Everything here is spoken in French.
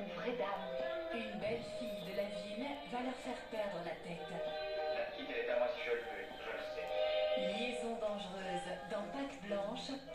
une vraie dame. Une belle fille de la ville va leur faire perdre la tête. La petite, elle est à moi si je le veux, je le sais. Liaison dangereuse dans Pâques Blanches,